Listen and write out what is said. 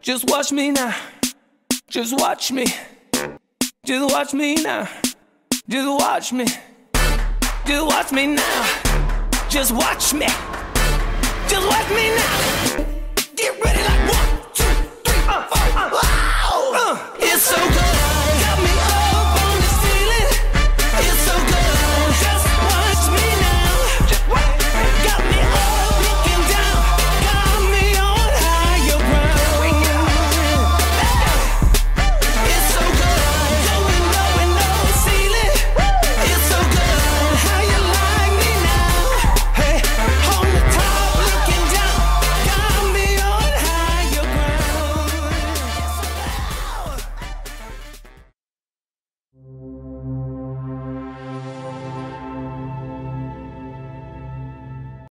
Just watch me now. Just watch me. Just watch me now. Just watch me. Just watch me now. Just watch me. Just watch me now. Get ready like 1, 2, 3, 4. Wow. It's so good.